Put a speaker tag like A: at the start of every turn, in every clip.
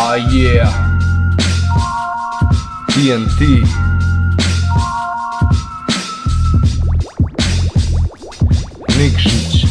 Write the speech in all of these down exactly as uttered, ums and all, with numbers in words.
A: Ah yeah, T N T. Nikšić.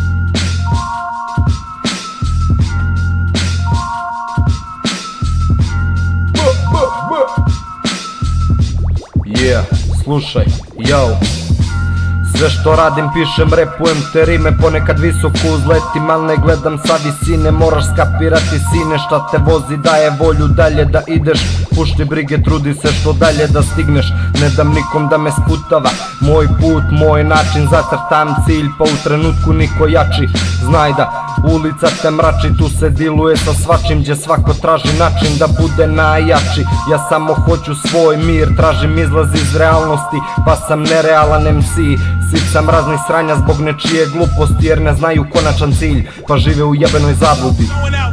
A: Yeah, slušaj, yo. Sve što radim pišem, repujem te rime, ponekad visoko uzletim, al ne gledam sa visine. Moraš skapirati sine, šta te vozi daje volju dalje da ideš. Pušti brige, trudi se što dalje da stigneš, ne dam nikom da me sputava. Moj put, moj način, zacrtam cilj, pa u trenutku niko jači. Znaj da ulica te mrači, tu se diluje sa svačim, gdje svako traži način da bude najjači. Ja samo hoću svoj mir, tražim izlaz iz realnosti, pa sam nerealan M C. Sicam raznih sranja zbog nečije gluposti, jer ne znaju konačan cilj, pa žive u jebenoj zabludi.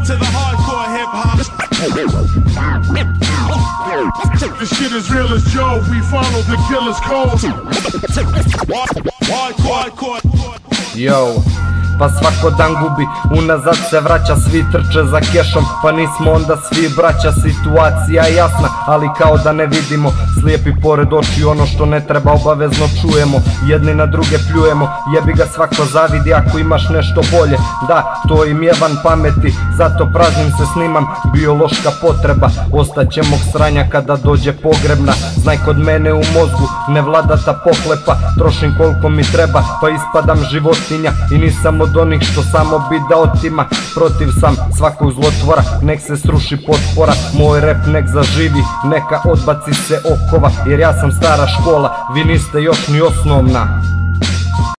B: This shit is real as Joe, we follow the killer's code.
A: Yo, pa svako dan gubi, unazad se vraća, svi trče za kešom, pa nismo onda svi braća. Situacija je jasna, ali kao da ne vidimo, slijepi pored oči, ono što ne treba obavezno čujemo. Jedni na druge pljujemo, jebi ga svako zavidi ako imaš nešto bolje. Da, to im je van pameti, zato praznim se snimam, biološka potreba. Ostaće mog sranja kada dođe pogrebna. Znaj, kod mene u mozgu ne vlada ta pohlepa, trošim koliko mi treba, pa ispadam životinja. I nisam od onih što samo bi da otima, protiv sam svakog zlotvora, nek se sruši potpora. Moj rep nek zaživi, neka odbaci se okova, jer ja sam stara škola, vi niste još ni osnovna.